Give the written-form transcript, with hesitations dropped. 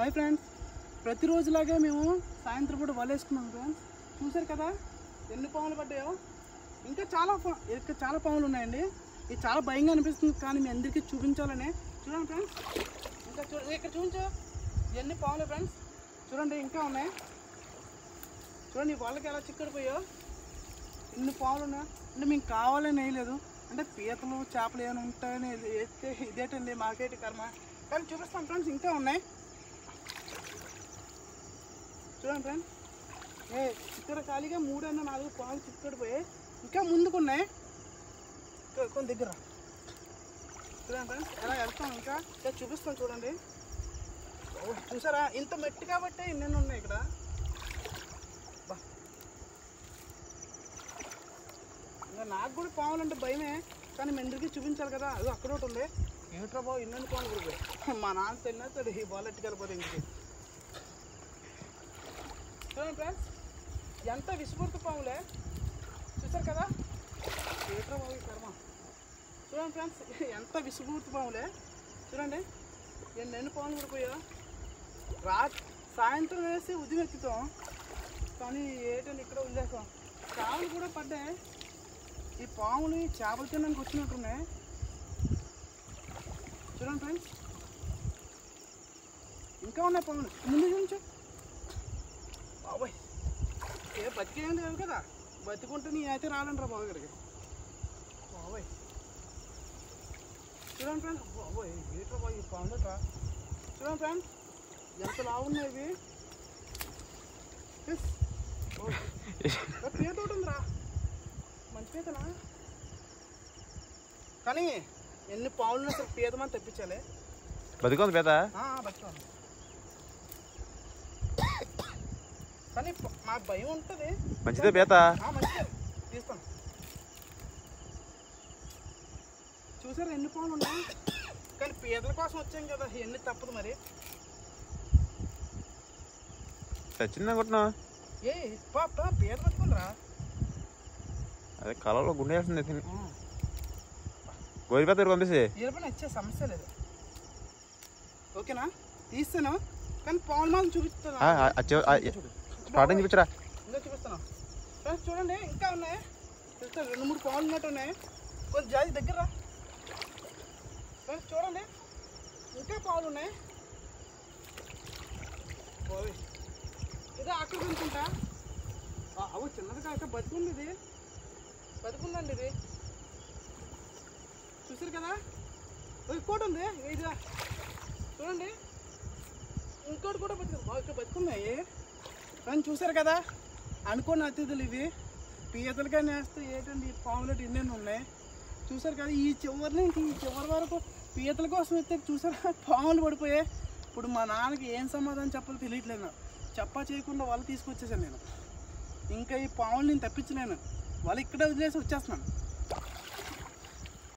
Hi friends, ప్రతిరోజులాగే మేము సాయంత్రం పూట వలేసుకున్నాం ఫ్రెండ్స్. చూసారు కదా ఎన్ని పాములు పడ్డాయో. ఇంకా చాలా పాములు ఉన్నాయండి. ఇది చాలా భయంగా అనిపిస్తుంది, కానీ మీ అందరికీ చూపించాలని. చూడండి ఫ్రెండ్స్, ఇంకా ఇక్కడ చూపించు ఎన్ని పాములు ఫ్రెండ్స్. చూడండి ఇంకా ఉన్నాయి. చూడండి వాళ్ళకి ఎలా చిక్కడిపోయో ఎన్ని పాములు ఉన్నాయి. అంటే మీకు కావాలని వేయలేదు, అంటే పీతలు చేపలు ఏమైనా ఉంటాయని వేస్తే ఇదేటండి మాకేటి కర్మ. కానీ చూపిస్తాం ఫ్రెండ్స్, ఇంకా ఉన్నాయి. చూడండి ఫ్రెండ్స్, ఇక్కడ ఖాళీగా 3-4 పాలు చిక్కడిపోయాయి. ఇంకా ముందుకున్నాయి కొన్ని దగ్గర. చూడండి ఫ్రెండ్స్ ఎలా వెళ్తాం, ఇంకా చూపిస్తాం. చూడండి చూసారా, ఇంత మట్టి కాబట్టి ఇన్ని ఉన్నాయి ఇక్కడ. ఇంకా నాకు కూడా పాములు అంటే భయమే, కానీ మెందరికి చూపించాలి కదా. అది అక్కడ ఒకటి ఉంది. ఏమిట్రా బాబు ఇన్ని పాములు కూడా మా నాన్న తిన్నాడు ఈ బాల్ ఎట్టుకెళ్ళిపోతే ఇంటికి. చూడండి ఫ్రెండ్స్, ఎంత విసుగుర్తు పాములే. చూసారు కదా, ఏమిట్రా బాబు ఈ కర్మ. చూడండి ఫ్రెండ్స్, ఎంత విసుగుర్తు పాములే. చూడండి ఎన్ని పాములు కూడా పోయా. సాయంత్రం వేసి ఉదయం ఎత్తుతాం, కానీ ఏంటంటే ఇక్కడ వదిలేస్తాం. పాములు కూడా పడ్డాయి. ఈ పాములు చేపలు తినడానికి వచ్చినట్టున్నాయి. చూడండి ఫ్రెండ్స్, ఇంకా ఉన్నాయి పాములు. ముందు చూపించు బాబాయ్. బతికేం లేదు కదా, బతికుంటే నీ అయితే రాలంటారా బాబు ఇక్కడికి బాబాయ్. చూడండి ఫ్రెండ్స్, బాబాయ్ ఏట్రా బాబు ఈ పాములు రా. చూడండి ఫ్రెండ్స్ ఎంత లావున్నాయి ఇవి. పీత ఒకటి ఉందిరా, మంచి పీతనా. కానీ ఎన్ని పాములు అసలు పీతమని తెప్పించాలి. బతుకుంది పీత, బతుకుంది. కానీ మా భయం ఉంటుంది. మంచిదే పీత, మంచిదే తీస్తాను. చూసారు ఎన్ని పాములు ఉన్నాయి, కానీ పీతల కోసం వచ్చాం కదా, ఎన్ని తప్పదు మరి. చచ్చింది అనుకుంటున్నా. పీత పట్టుకుందిరా. అదే కళలో గుండె వేస్తుంది తిని. గోరి పీత పంపిస్తే ఇరపైన వచ్చే సమస్య లేదు. ఓకేనా, తీస్తాను. కానీ పాములు మాత్రం చూపిస్తాను. స్టార్టింగ్ చూపించరా. ఇంకా చూపిస్తాను ఫ్రెండ్స్. చూడండి ఇంకా ఉన్నాయి. 2-3 పాములు ఉన్నట్టు ఉన్నాయి. కొంచెం జాతి దగ్గర ఫ్రెండ్స్. చూడండి ఇంకా పాములు ఉన్నాయి. ఇదే అక్కడ అనుకుంటా. అవి చిన్నది కాక బతుకుంది. ఇది బతుకుందండి. ఇది చూసారు కదా, ఇంకోటి ఉంది. ఇది చూడండి, ఇంకోటి కూడా ఇక్కడ బతుకున్నాయి. కానీ చూసారు కదా, అనుకోని అతిథులు ఇవి. పీతలుగా నేస్తే ఏంటండి ఈ పాములు ఎన్నెన్ని ఉన్నాయి. చూసారు కదా, ఈ చివరి నుంచి ఈ చివరి వరకు పీతల కోసం అయితే చూసారా పాములు పడిపోయాయి. ఇప్పుడు మా నాన్నకి ఏం సమాధానం చెప్పాలో తెలియట్లేదు. చెప్పా చేయకుండా వాళ్ళు తీసుకొచ్చేసాను నేను. ఇంకా ఈ పాములు నేను తప్పించలేను. వాళ్ళు ఇక్కడే వదిలేసి వచ్చేస్తున్నాను.